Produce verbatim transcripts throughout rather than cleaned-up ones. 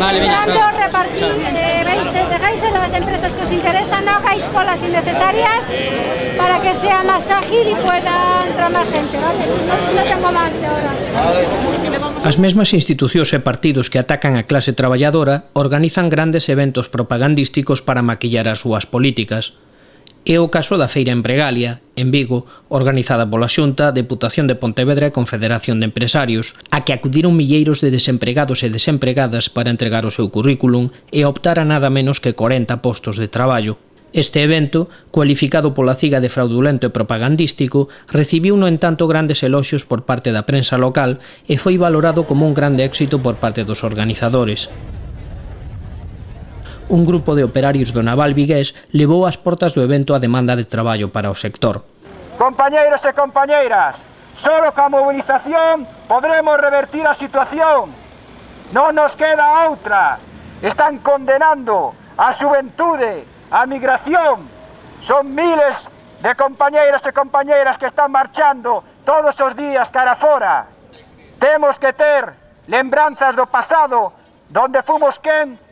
Vale, esperando repartir, eh, veis, dejáis a las empresas que os interesan, no hagáis colas innecesarias para que sea más ágil y pueda entrar más gente, ¿vale? No, no tengo más ahora. As mesmas institucións e partidos que atacan a clase traballadora organizan grandes eventos propagandísticos para maquillar as súas políticas. É o caso da Feira en Bregalia, en Vigo, organizada pola Xunta, Deputación de Pontevedra e Confederación de Empresarios, a que acudiron milleiros de desempregados e desempregadas para entregar o seu currículum e optar a nada menos que corenta postos de traballo. Este evento, cualificado pola CIGA de fraudulento e propagandístico, recibiu no entanto grandes eloxios por parte da prensa local e foi valorado como un grande éxito por parte dos organizadores. Un grupo de operarios do naval vigués levou ás portas do evento a demanda de traballo para o sector. Compañeiros e compañeiras, solo coa movilización podremos revertir a situación. Non nos queda outra. Están condenando a xuventude, a migración. Son miles de compañeiros e compañeiras que están marchando todos os días cara fora. Temos que ter lembranzas do pasado, donde fomos quen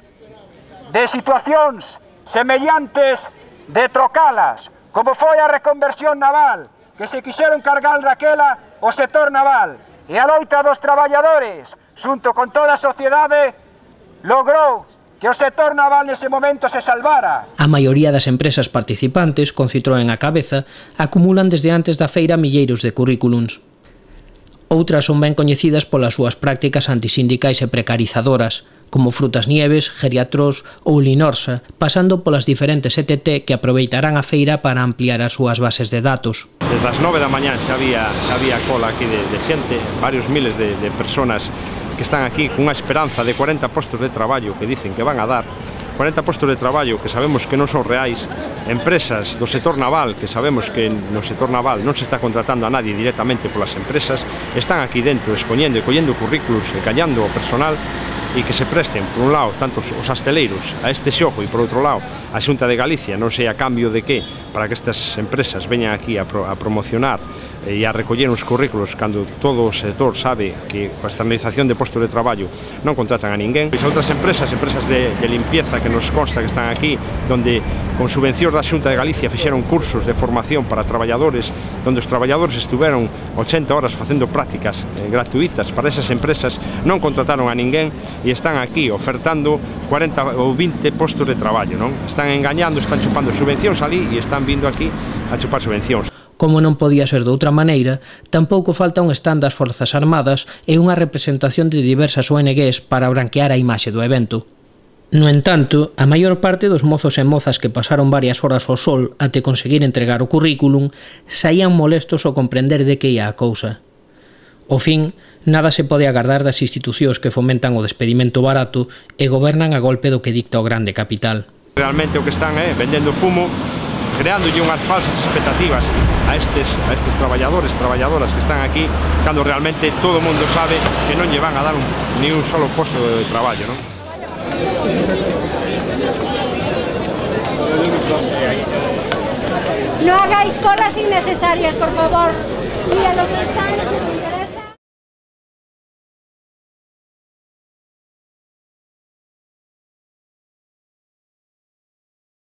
de situacións semellantes de trocalas, como foi a reconversión naval, que se quixeron cargar daquela o sector naval, e a loita dos traballadores, xunto con toda a sociedade, logrou que o sector naval nese momento se salvara. A maioría das empresas participantes, con Citroën á cabeza, acumulan desde antes da feira milleiros de currículums. Outras son ben coñecidas polas súas prácticas antisindicais e precarizadoras, como Frutas Nieves, Geriatros ou Linorsa, pasando polas diferentes E T T que aproveitarán a feira para ampliar as súas bases de datos. Desde as nove da mañá xa había, xa había cola aquí de, de xente, varios miles de, de personas que están aquí cunha esperanza de cuarenta postos de traballo que dicen que van a dar, cuarenta postos de traballo que sabemos que non son reais, empresas do sector naval, que sabemos que no sector naval non se está contratando a nadie directamente polas empresas, están aquí dentro expoñendo e collendo currículos e callando o personal e que se presten, por un lado, tanto os asteleiros a este xogo e, por outro lado, a Xunta de Galicia, non sei a cambio de que, para que estas empresas veñan aquí a, pro, a promocionar e a recoller uns currículos cando todo o sector sabe que a externalización de postos de traballo non contratan a ninguén. E outras empresas, empresas de, de limpieza que nos consta que están aquí, donde con subvencións da Xunta de Galicia fixeron cursos de formación para traballadores, donde os traballadores estuveron ochenta horas facendo prácticas eh, gratuitas para esas empresas, non contrataron a ninguén e están aquí ofertando cuarenta ou vinte postos de traballo, non? Están engañando, están chupando subvencións ali e están vindo aquí a chupar subvencións. Como non podía ser de outra maneira, tampouco falta un stand das Forzas Armadas e unha representación de diversas O N Gs para branquear a imaxe do evento. No entanto, a maior parte dos mozos e mozas que pasaron varias horas ao sol até conseguir entregar o currículum saían molestos ao comprender de que ia a cousa. Ao fin, nada se pode agardar das institucións que fomentan o despedimento barato e gobernan a golpe do que dicta o grande capital. Realmente o que están é eh, vendendo fumo, creándolle unhas falsas expectativas a estes, a estes traballadores, traballadoras que están aquí, cando realmente todo o mundo sabe que non lle van a dar un, ni un solo posto de traballo, non? No hagáis colas innecesarias, por favor. Mira, los stands nos